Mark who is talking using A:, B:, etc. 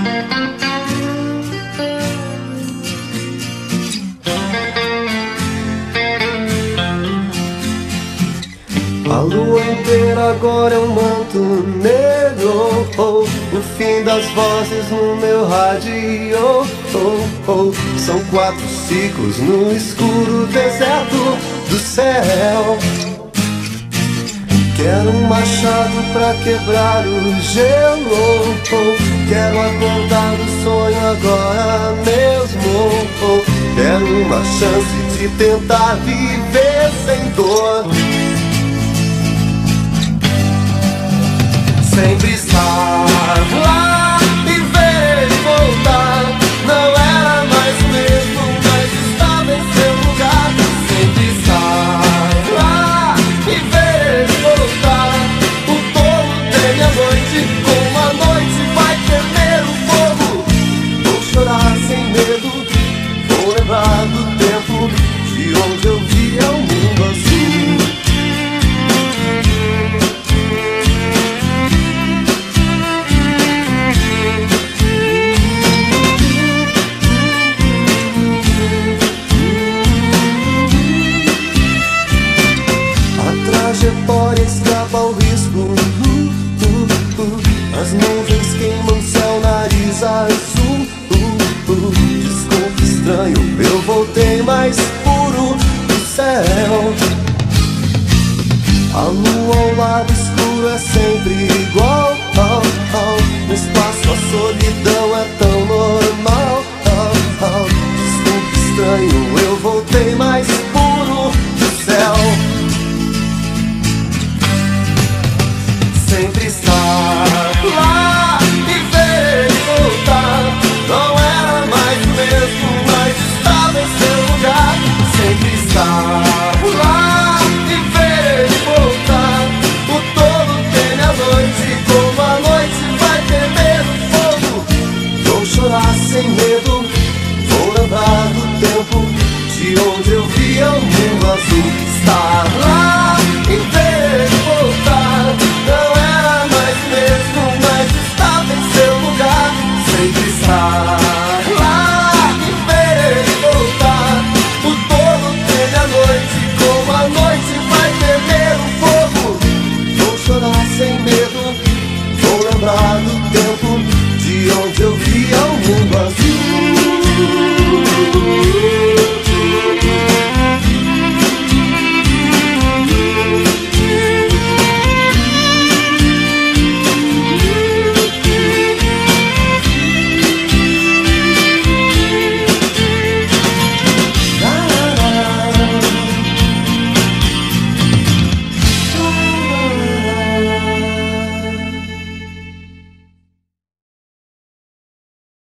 A: A lua inteira agora é um manto negro, oh, o fim das vozes no meu rádio, oh, oh. São 4 ciclos no escuro deserto do céu. Quero um machado pra quebrar o gelo, oh. Quero acordar do sonho agora mesmo, oh. Quero uma chance de tentar viver sem dor. Sempre estar lá e ver ele voltar. Não era mais o mesmo, mas estava em seu lugar. Sempre estar lá e ver ele voltar. O tolo tem a noite, como a noite vai temer o fogo. Vou chorar sem medo, vou lembrar do tempo de onde eu via o mundo azul. Trajetória escapa ao risco, as nuvens queimam céu, nariz azul, desconto estranho, eu voltei mais puro do céu. A lua ao lado escuro é sempre igual, no espaço a solidão é tão